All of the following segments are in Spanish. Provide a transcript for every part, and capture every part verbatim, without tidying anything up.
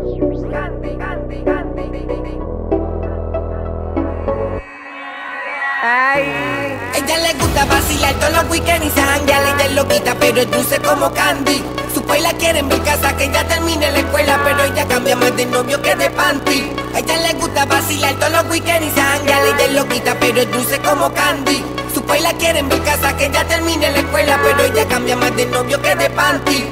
Ay. Ella le gusta vacilar todos los weekends y se janguea. Ella es loquita pero es dulce como Candy. Su país la quiere en mi casa que ya termine la escuela, pero ella cambia más de novio que de panty. A ella le gusta vacilar todos los weekends y se janguea. Ella es loquita pero es dulce como Candy. Su país la quiere en mi casa que ya termine la escuela, pero ella cambia más de novio que de panty.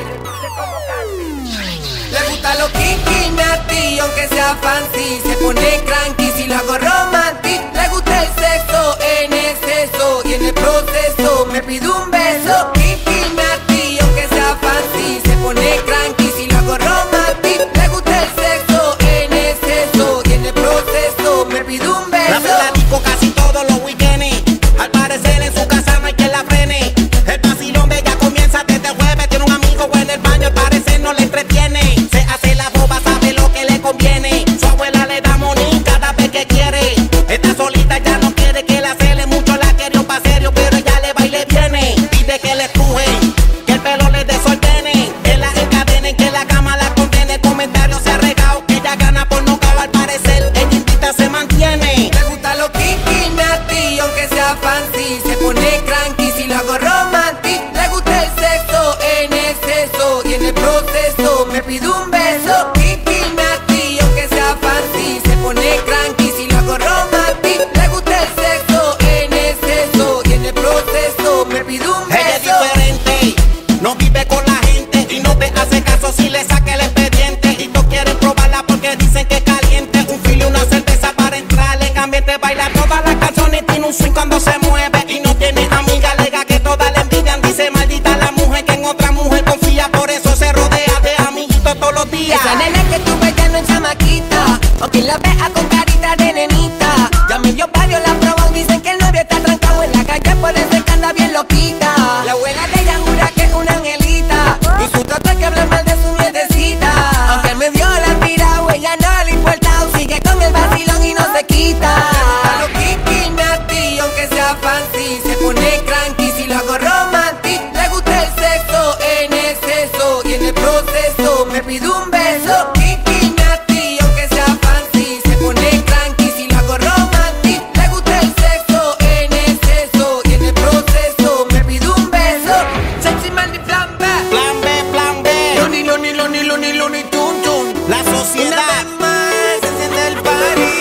Le gusta lo kinky, nasty, aunque sea fancy. Se pone cranky si lo hago romantic. Le gusta el sexo en exceso y en el proceso me pide un beso. Kinky, nasty, aunque sea fancy. Se pone cranky si lo hago romantic. Le gusta el sexo en exceso y en el proceso me pide un beso. La platico casi todos los weekends. Al parecer en su casa no hay quien la frene. El vacilón de ella comienza desde el jueves. Tiene un amigo en el baño, al parecer no le entretiene. Se hace la boba, sabe lo que le conviene. Su abuela le da money cada vez que quiere. Está solita, ya no quiere que la cele mucho. La quería pa' serio, pero ella le va y le viene. Pide que le estrujen, que el pelo le desordene, que la encadenen, que la cama la condene. Comentarios se ha regado, que ella gana por no caber. Al parecer ella invita se mantiene. Le gusta lo kinky, nasty, aunque sea fancy. Se pone cranky si lo hago romantic. Le gusta el sexo en exceso y en el proceso me pide un beso. Kinky, nasty, aunque sea fancy. Se pone cranky si lo hago romantic. Le gusta el sexo en exceso y en el proceso me pide un beso. Ella es diferente, no vive con la gente y no te hace caso si le saca el expediente. Y todos quieren probarla porque dicen que es caliente. Un filo y una cerveza para entrar en ambiente. Baila todas las canciones, tiene un swing cuando se mueve. Y no tiene amiga, alega que todas le envidian. Dice maldita la mujer que en otra mujer confía. Por eso se rodea de amiguitos todos los días. Esa nena que tú ves ya no es chamaquita, aunque la vea con carita de nenita. Ya me dio varios la probó, dicen que el novio está trancado en la calle, por eso que anda bien loquita. La abuela de ella jura que es una angelita, y su tata que habla mal de su nietecita. Aunque él me dio la tirada, ella no le importa, sigue con el vacilón y no se quita. A lo kinky, nasty, aunque sea fancy. Se pone cranky si lo hago romantic. Le gusta el sexo en exceso y en el proceso me pide un beso. Kinky, nasty, aunque sea fancy. Se pone cranky si lo hago romantic. Le gusta el sexo en exceso y en el proceso me pide un beso. Sexy man y plan B. Plan B, plan B. Loni, loni, loni, loni, loni, tun, tun. La sociedad. Una vez más se enciende el party.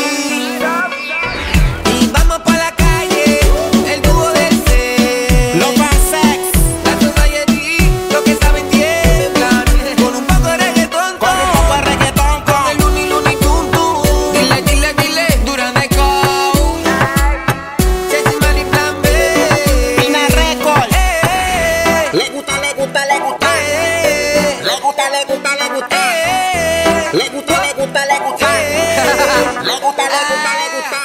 Y vamos por la calle, el dúo del C. Los sex. La society, lo que saben tiemblan. Con un poco de reggaetón, Con un poco de reggaetón, con el con luni, luni, tun, tun. Dile, dile, dile, Duran de Cow. Chessy Man y Plan B. Pina Record. Eh, Le gusta, le gusta, le gusta. eh, Le gusta, le gusta, le gusta. eh. Le gusta, le gusta, le gusta. Le gusta, le gusta, le gusta.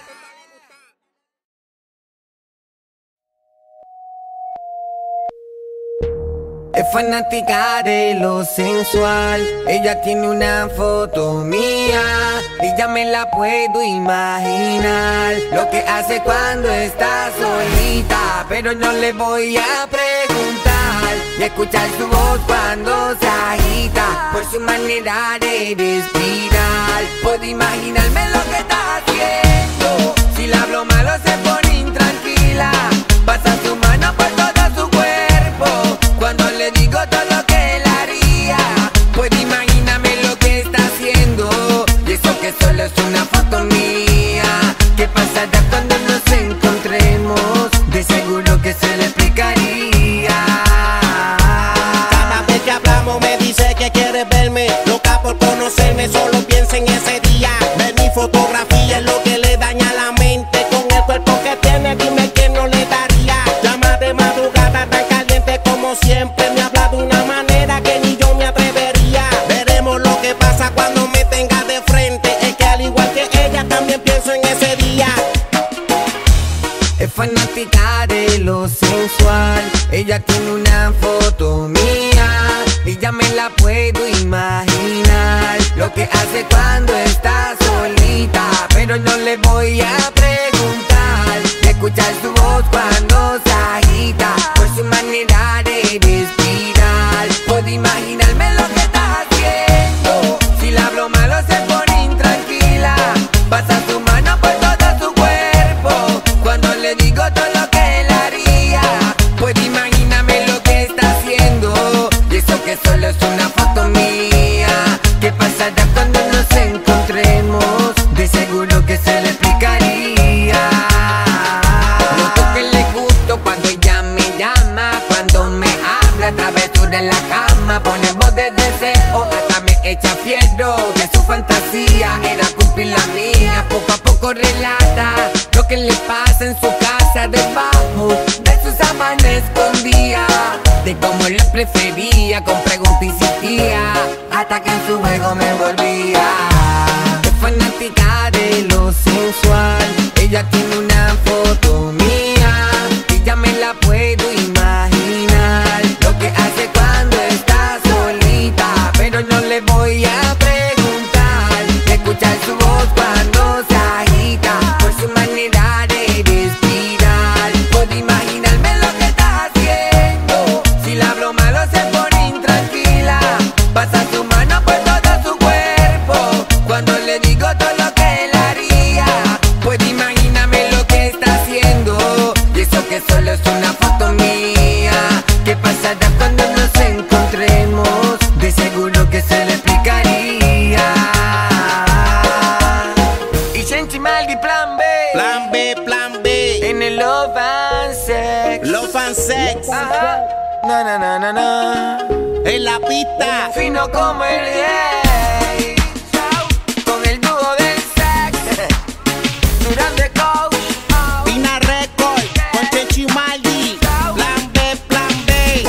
Es fanática de lo sensual. Ella tiene una foto mía y ya me la puedo imaginar. Lo que hace cuando está solita, pero no le voy a preguntar. Y escuchar su voz cuando se agita, por su manera de respirar. Puedo imaginarme lo que está haciendo. Si le hablo malo se pone intranquila. Pasa su mano por todo su cuerpo cuando le digo todo lo que él haría. Puedo imaginarme lo que está haciendo, y eso que solo es una foto mía. ¿Qué pasará cuando nos encontremos? De seguro que se le explicaría. Cada vez que hablamos me dice que quiere verme. Loca por conocerme, solo piensa en ese día. Ver mi fotografía es lo que le daña la mente. Con el cuerpo que tiene, dime quién no le daría. Llama de madrugada tan caliente como siempre. Me habla de una manera que ni yo me atrevería. Veremos lo que pasa cuando me tenga de frente. Es que al igual que ella también pienso en ese día. Es fanática de lo sensual. Ella tiene una foto mía y ya me la puedo imaginar. Lo que hace cuando está solita, pero no le voy a preguntar. Y escuchar su voz cuando se agita, por su manera de respirar. Puedo imaginarme lo que está haciendo. dura en la cama, pone voz de deseo, hasta me echa fierro de su fantasía, era cumplir la mía. Poco a poco relata lo que le pasa en su casa, debajo de sus sábanas escondía, de cómo le prefería, con preguntas insistía, hasta que en su juego me envolvía. Es fanática de lo sensual, ella tiene una foto mía y ya me la puedo imaginar, lo que hace cuando está solita, pero no le voy a preguntar, escuchar su voz cuando se agita, por su manera de respirar, puedo imaginarme lo que está haciendo, si la hablo malo se pone intranquila, pasa su mano por todo su cuerpo, cuando le digo todo lo que él haría, puedo imaginarme lo que está haciendo, y eso que solo es una foto mía, ¿qué pasará cuando nos encontremos? De seguro que se le explicaría. Y Shenchi Maldi, plan B. Plan B, plan B. En el Love and Sex. Love and Sex. Ajá. Na na na na na. En la pista. Fino como el rey. Con el dúo del sex. Durán de Coach. Pina Record. Con Chenchi Maldi. Plan B, plan B.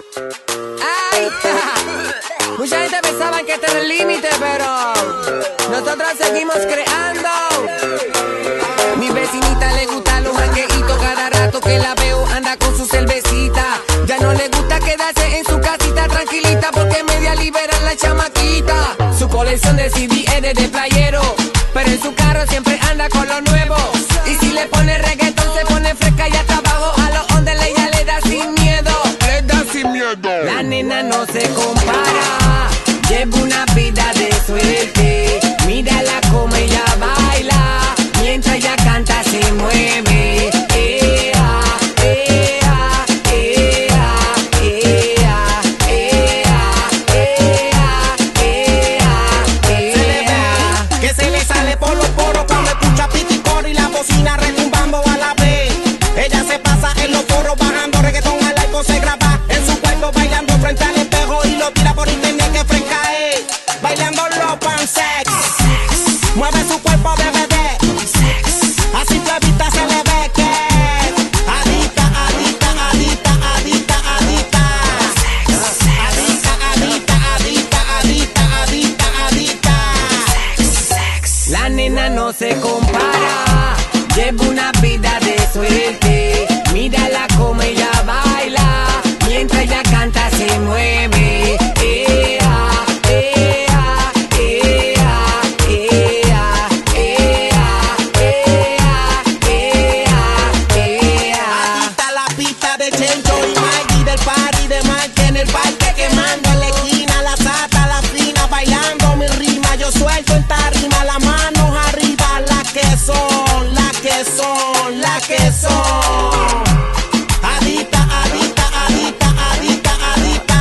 Ay, mucha gente pensaba que este era el límite, pero nosotros seguimos creando. Mi vecinita le gusta los jangueitos, cada rato que la veo anda con su cervecita. Ya no le gusta quedarse en su casita tranquilita porque media libera la chamaquita. Su colección de C D es de playero, pero en su carro siempre anda con lo nuevo. Y si le pone reggaetón se pone fresca y hasta abajo a los ondes ella le da sin miedo. Le da sin miedo. La nena no se compara, lleva una vida de suerte. Mírala como ella baila, mientras ella canta se mueve. Ea, ea, ea, ea, ea, ea, ea, ea. Que se le sale por los poros cuando escucha piticor y la bocina retumbando a la vez. Ella se pasa en los foros bajando reggaetón al iPhone, se graba en su cuerpo bailando frente al espejo y lo tira por internet que fresca es. Bailando los pansex, mueve su cuerpo de bebé, así tu vista se le ve que adicta, adicta, adicta, adicta, adicta, adicta, adicta, adicta, adicta, adicta, adicta. La nena no se compara, lleva una vida de suerte. Mírala como ella baila, mientras ella canta se mueve. Ea, ea, ea, ea, ea, ea, ea, ea. Adicta a la pista de Chencho y Maggie, del party de Mike en el parque quemando en la esquina, la sata, la fina, bailando mi rima. Yo suelto en tarima, las manos arriba, las que son, las que son, las que son. Adicta, adicta, adicta, adicta, adicta.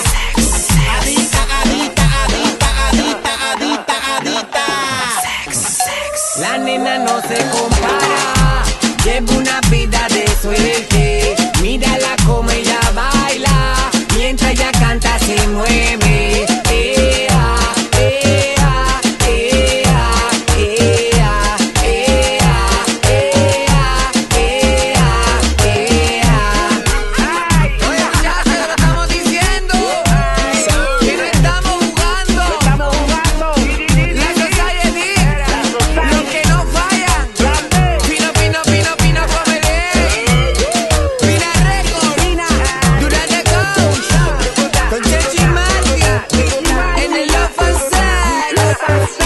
Adicta, adicta, adicta, adicta, adicta, adicta. La nena no se compara, lleva una vida de suerte. Mírala como ella baila, mientras ella canta se mueve. Ea, ea, ea, ea, ea, ea, ea, ea. Ay, oye, muchachos, lo estamos diciendo, que no estamos jugando. Estamos jugando. La society, los que no fallan. Pino, pino, pino, pino, comedy. Pina Record, Durante Coach, con Chechi Marty, en el Love and Sex.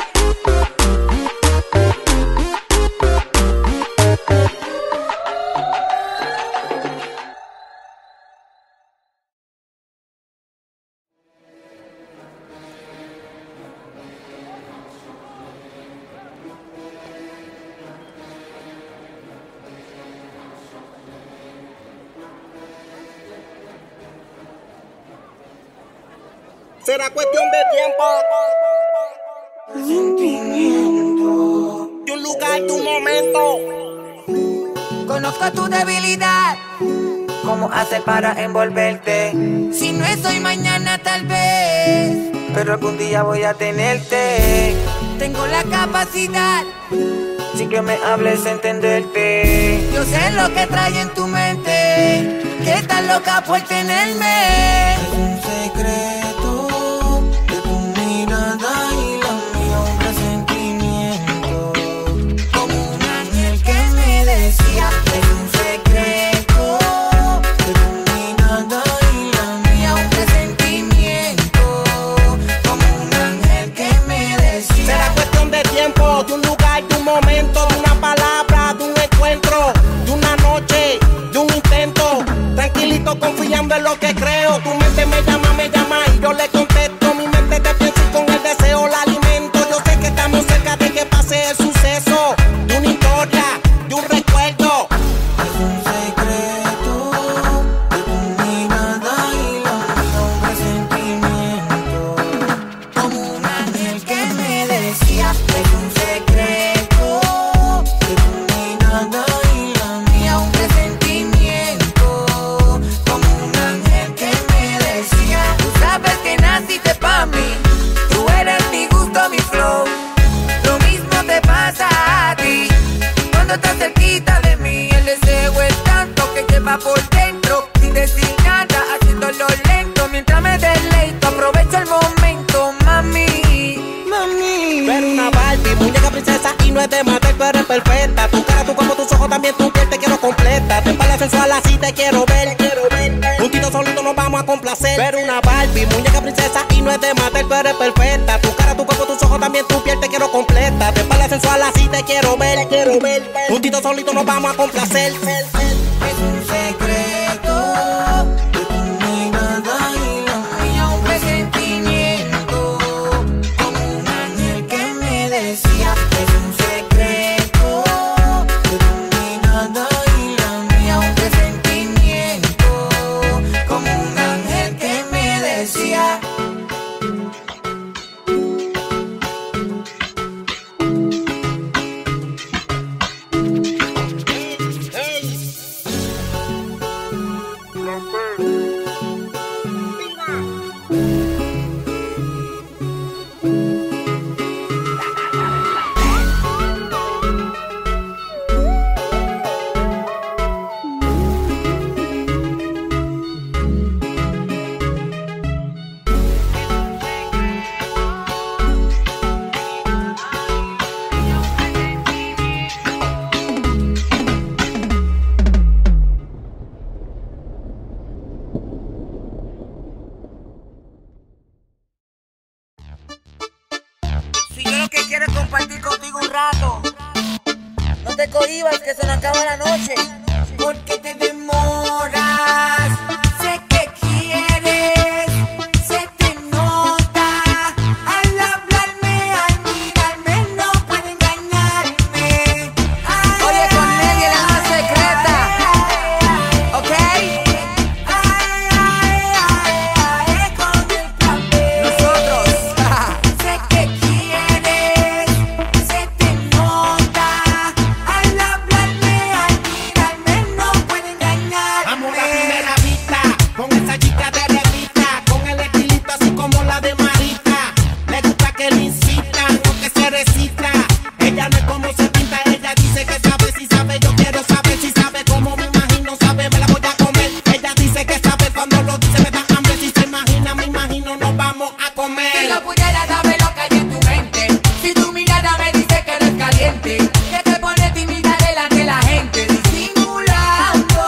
Será cuestión de tiempo, Sentimiento. de un lugar, de un momento. Conozco tu debilidad, cómo hacer para envolverte. Si no es hoy, mañana tal vez, pero algún día voy a tenerte. Tengo la capacidad, sin que me hables, entenderte. Yo sé lo que trae en tu mente, que estás loca por tenerme. Es un secreto de tu mirada y la mía, un presentimiento, como un ángel que me decía. Es un secreto de tu mirada y la mía, un presentimiento, como un ángel que me decía. Será cuestión de tiempo, de un lugar, de un momento, de una palabra, de un encuentro, de una noche, de un intento. Tranquilito, confiando en lo que creo. Tu mente me llama, me llama y yo le contesto. Mi mente te piensa y con el deseo la alimento. Yo sé que estamos cerca de que pase el suceso, de una historia, de un recuerdo. Es un secreto de tu mirada y la mía, un presentimiento, como un ángel que me decía. Es un secreto de tu mirada y la mía, un presentimiento, como un ángel que me decía. Tú sabes que naciste pa' mí, tú eres mi gusto, mi flow. Lo mismo te pasa a ti cuando estás cerquita de mí. El deseo es tanto que lleva por dentro, sin decir nada, haciendo eres perfecta. Tu cara, tu cuerpo, tus ojos, también tu piel, te quiero completa. Tu espalda sensual, así te quiero ver, quiero ver. Juntito solito nos vamos a complacer. Pero una Barbie, muñeca princesa y no es de matar, tú eres perfecta. Tu cara, tu cuerpo, tus ojos, también tu piel, te quiero completa. Tu espalda sensual, así te quiero ver, quiero ver. Juntito solito nos vamos a complacer. Es un secreto de tu mirada y la mía, un presentimiento como un ángel que me decía. Es un secreto de tu mirada y la mía, un presentimiento como un ángel que me decía. Si yo lo que quiero es compartir contigo un rato, no te cohibas que se nos acaba la noche. ¿Por qué te demoras? Sé que quieres, se te nota. Al hablarme, al mirarme, no puede engañarme. Ay, oye, con Nelly la más secreta, ¿ok? Ay, ay, ay, ay, con el papel. Nosotros. Sé que quieres, se te nota. Al hablarme, al mirarme, no puede engañarme. Amo la primera vista, con esa chica de revista, con el estilito así como la de Marita. Le gusta que le incitan, no que se recita. Ella no es como se pinta, ella dice que sabe, si sabe, yo quiero saber si sabe cómo me imagino, sabe, me la voy a comer. Ella dice que sabe, cuando lo dice me da hambre, si se imagina, me imagino, nos vamos a comer. Si no pudiera saber lo que hay en tu mente, si tu mirada me dice que eres caliente, que te pone tímida delante de la gente, disimulando,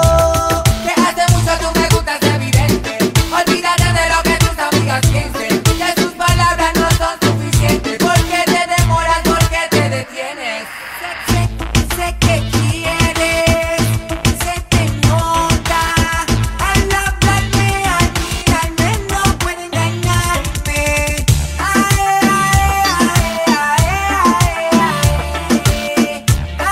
que hace mucho tú me gustas evidente. Olvídate de lo que tus amigas piensen, que sus palabras no son suficientes. ¿Por qué te demoras? ¿Por qué te detienes? Sé, sé, sé que quieres, se te nota. Al hablarme, al mirarme, no puede engañarme. Ay, ay, ay, ay, ay,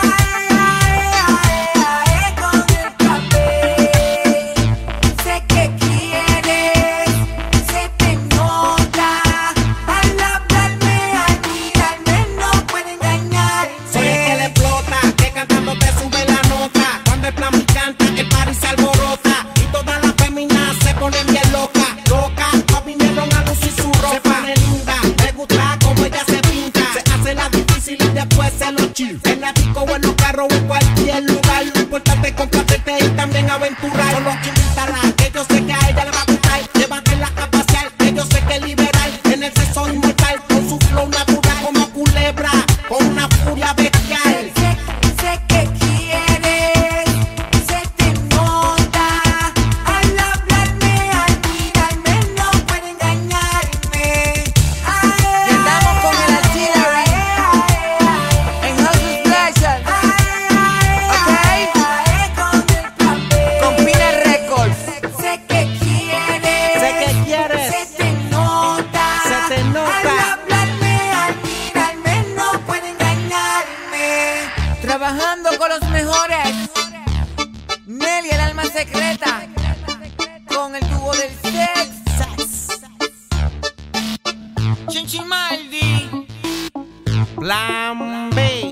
ay, ay, con el papel. Sé que quieres, se te nota. Al hablarme, al mirarme, no puede engañarme. Soy el que le explota, que cantando te sube la nota. Cuando el plan me canta, el party se alborota. Y todas las féminas se ponen bien locas. Loca, vinieron a lucir su ropa. Se pone linda, me gusta como ella se pinta. Se hace la difícil y después se lo chill. En la disco o en los carros o en cualquier lugar. Lo importante es compartirte y también aventurar. Solo invítala, que yo sé que a ella le va a gustar. Llévatela a pasear, que yo sé que es liberal. En el sexo inmortal, con su flow natural. Como culebra, con una furia bestial. Sé, sé que quieres, se te nota. Al hablarme, al mirarme, no puede engañarme. Y andamos con el Artillery en House Pleasure, ¿ok? Con Pina Records. Sé que quieres, Sé que quieres, se te nota. se te nota. Al hablarme, al mirarme, no puede engañarme. Trabajando con los mejores. Nelly, el alma secreta. Con el tubo del sex. Chinchimaldi. Plan B.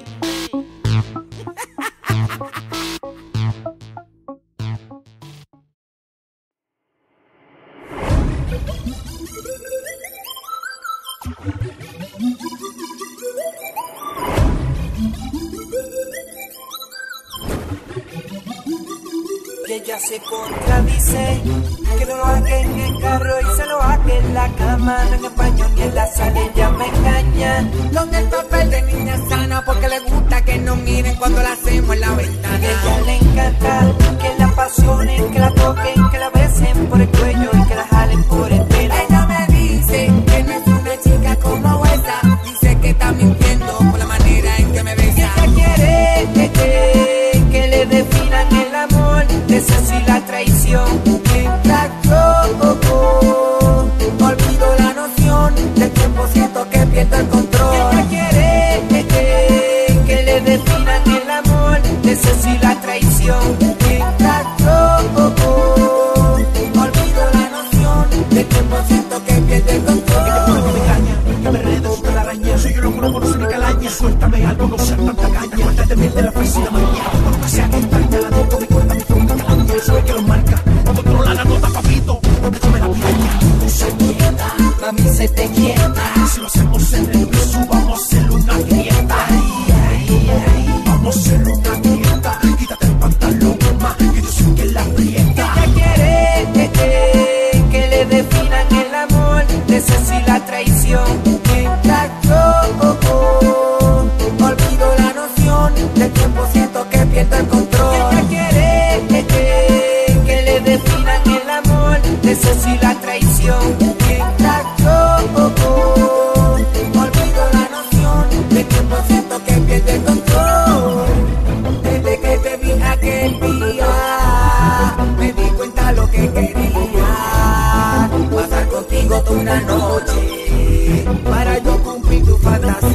Y ella se contradice Que no lo haga en el carro y se lo haga en la cama. No en el baño ni en la sala, ella me engaña. Con el papel de niña sana, porque le gusta que nos miren cuando la hacemos en la ventana. Y a ella le encanta que la apasionen, que la toquen, que la besen por el cuello y que la jalen por el pelo. Ella me dice que no es una chica como esa. Dice que está mintiendo por la manera en que me besa. Y ella quiere que, que, que le definan el amor, de esa sí la traición. Mientras yo oh, oh, olvido la noción del tiempo, siento que pierdo el control. Y ella quiere que, que, que le definan el amor, de esa sí la traición. Mientras yo oh, oh, olvido la noción del tiempo, siento que pierdo el control. Que me engaña, que me enredo con la araña. Soy yo loco, no conozco ni calaña. Suéltame algo, no seas tanta caña. Cuéntate bien de la felicidad mañana. Por lo que sea que extraña, la nota me cuenta mi flor de calaña. Sabe que lo marca, no controla la nota, papito. No te come la piraña, no se quieta. Mami, se te quieta. Si lo hacemos en el piso, vamos a hacer una grieta. Ay, ay, ay. Vamos a hacer una grieta. Quítate el pantalón, ma, que yo sé que la aprieta. Ella quiere que, que, que le definan el amor, de esa sí la traición. Mientras yo oh, oh, olvido la noción del tiempo, siento que pierdo el control. Ella quiere que, que, que le definan el amor, de esa sí la traición. Mientras yo oh, oh, olvido la noción del tiempo, siento que pierdo el control. Desde que te vi aquel día, me di cuenta lo que quería. Pasar contigo toda una noche, para yo cumplir tus fantasías.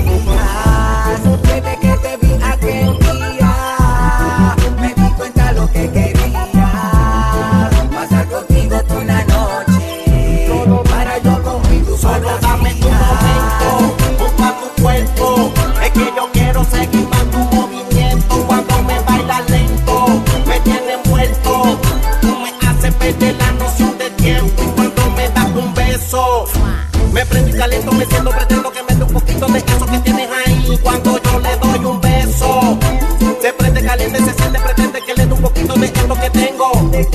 Desde que te vi aquel día, me di cuenta lo que quería. Pasar contigo toda una noche, para yo cumplir tus Solo dame tu momento, junto a tu cuerpo. Es que yo quiero seguir más tu movimiento. Cuando me bailas lento, me tienes muerto. Tú me haces perder la noción de tiempo. Y cuando me das un beso, me prendo y caliento, me siento, pretendo que me dé un poquito de eso que tienes ahí. Cuando yo le doy un beso, se prende caliente, se siente, pretende que le dé un poquito de esto que tengo.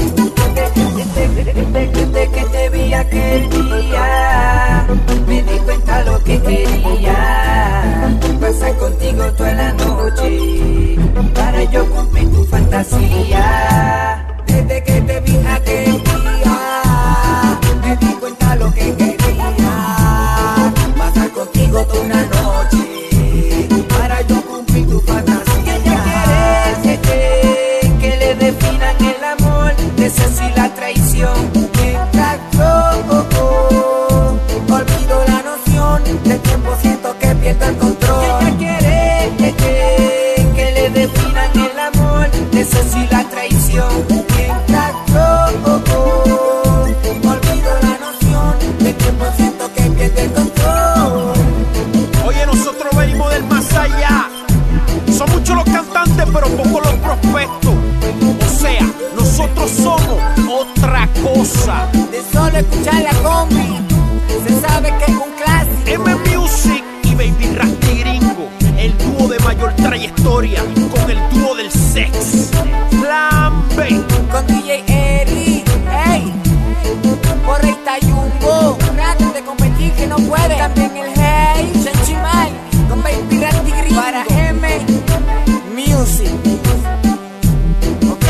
Desde que te vi aquel día, me di cuenta lo que quería. Pasar contigo toda la noche, para yo cumplir tu fantasía. Desde que te vi aquel día, me di cuenta lo que quería. Pasar contigo toda una noche, para yo cumplir tu fantasía. Ella quiere que, que, que le definan el amor, de esa sí la traición. Mientras yo oh, oh, olvido la noción del tiempo, siento que pierdo el control. Ella quiere que, que, que le definan el amor, de esa sí la traición. Mientras yo oh, oh, olvido la noción del tiempo, siento que pierdo el control. Oye, nosotros venimos del más allá. Son muchos los cantantes, pero pocos los prospectos. O sea, nosotros somos otra cosa. De solo escuchar la combi, se sabe que es un clásico. M Music y Baby Rasty Gringo, el dúo de mayor trayectoria con el dúo del sex. Flambe. Con D J Eri, ey, por ahí está Jumbo. Traten de competir que no puede. También el Hey, Chanchimay, con Baby Rasty Gringo. Para M Music. Ok.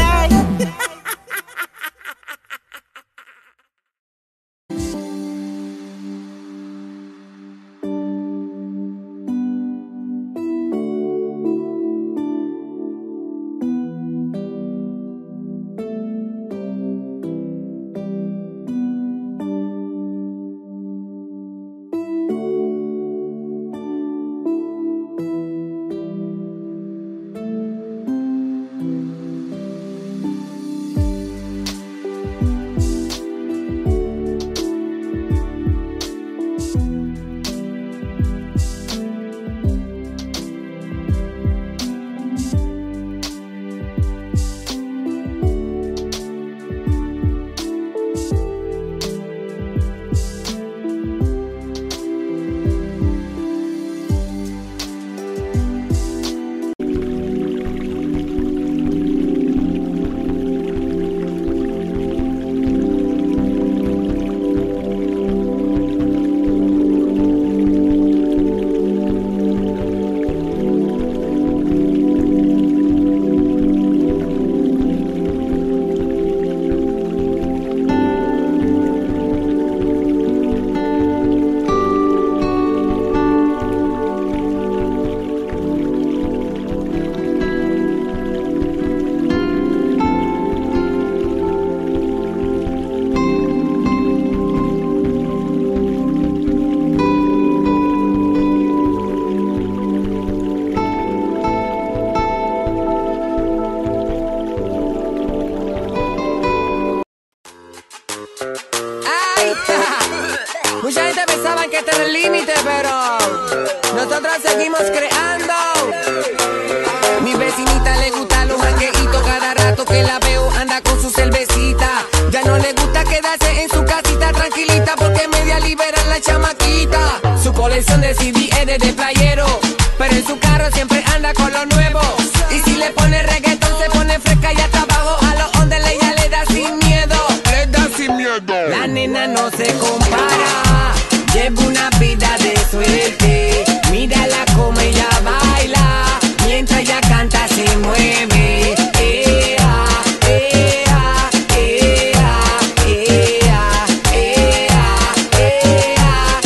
seguimos creando. Mi vecinita le gusta los jangueitos, cada rato que la veo anda con su cervecita. Ya no le gusta quedarse en su casita tranquilita porque media libera la chamaquita. Su colección de C D es de playero, pero en su carro siempre anda con lo nuevo. Y si le pone reggaetón se pone fresca y hasta abajo a los ondes ella le da sin miedo. Le da sin miedo. La nena no se compara, lleva una vida de suerte. Mírala como ella baila, mientras ella canta se mueve. Ea, ea, ea, ea, ea, ea,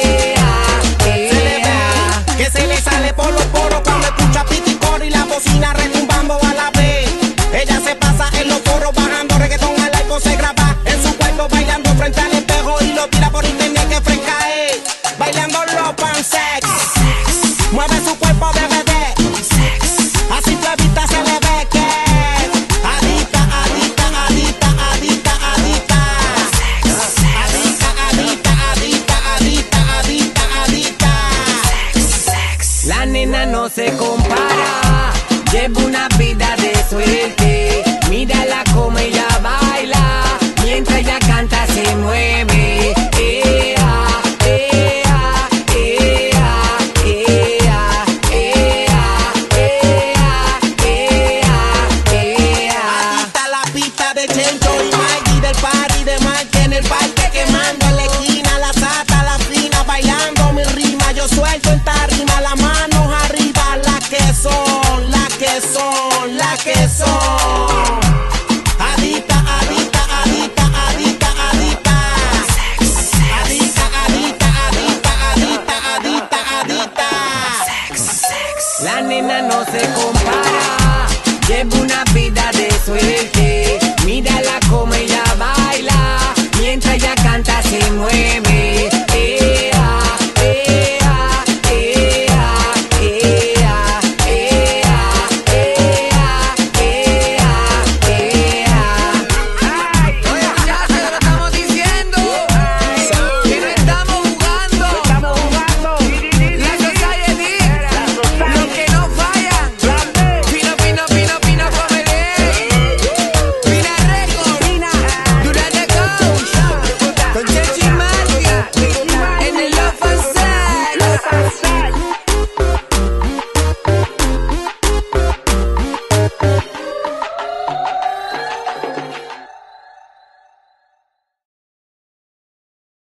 ea, ea. Que se le sale por los poros cuando escucha piticor y la bocina retumbando a la vez. Ella se pasa en los foros bajando reggaetón al iPhone, se graba en su cuerpo bailando frente al espejo y lo tira por internet que fresca es. Bailando los pansex, mueve su cuerpo de bebé, así suavita se le ve que adicta, adicta, adicta, adicta, adicta, adicta, adicta, adicta, adicta, adicta, adicta. La nena no se compara, lleva una vida de suerte. Mírala como ella baila, mientras ella canta se mueve. Ea, ea, ea, ea, ea, ea, ea, ea. Adicta la pista de Chencho y Maggie del party de Mike en el parque quemando en la esquina, la sata, la fina, bailando mi rima. Yo suelto en tarima, las manos arriba, las que son, las que son, las que son. Adicta, adicta, adicta, adicta, adicta. Adicta, adicta, adicta, adicta, adicta, adicta. La nena no se compara, lleva una vida de suerte. Mírala como ella baila, mientras ella canta se mueve. Ea, ea, ea, ea, ea, ea, ea, ea. Oye, muchachos, lo estamos diciendo, que no estamos jugando. La society, los que no fallan. Pino, pino, pino, pino, comedy. Pina Records, Durante Coach, con Chechi Martin, en el Love and